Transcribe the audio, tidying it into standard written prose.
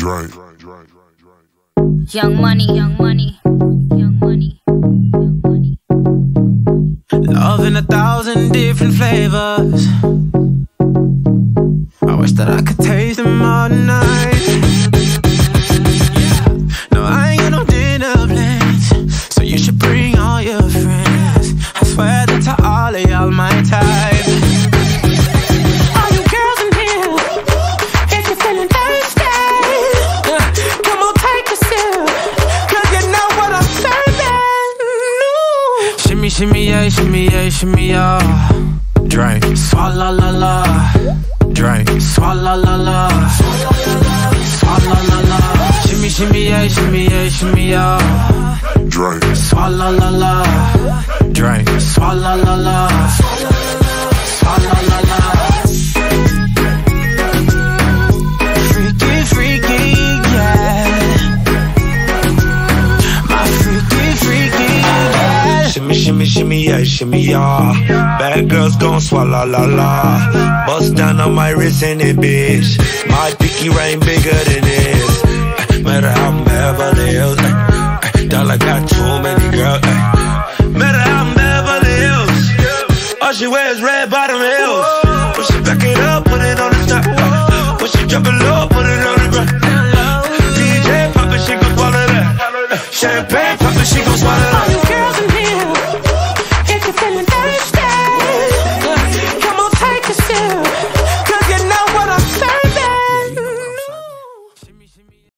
Young money, young money, young money, young money. Love in 1,000 different flavors. I wish that I could taste them all night. No, I ain't got no dinner plans, so you should bring all your friends. I swear that to all of y'all my type. All you girls in here, if you're feeling thirsty, come on take a sip, 'cause you know what I'm serving. Shimmy, shimmy, yeah, shimmy, yeah, shimmy, yeah. Drink, swalla la la. Drink, swalla la la. Swalla la la. Shimmy, shimmy, yeah, shimmy, yeah, shimmy, yeah. Drink, swalla la la. Drink, swalla la la. Swalla la la. Freaky, freaky, yeah. My freaky, freaky, yeah. Shimmy, shimmy, shimmy, yeah, shimmy, yeah. Bad girls gon' swallow la la. Bust down on my wrist and it, bitch. My pinky ring bigger than this. Matter how I'm Beverly Hills. Dollar got too many girls. Matter how I'm Beverly Hills. All she wears red bottom heels. When she back it up, put it on the top. When she drop it low, put it on the ground. DJ pop it, she gon' swallow that. Champagne pop it, she gon' swallow that.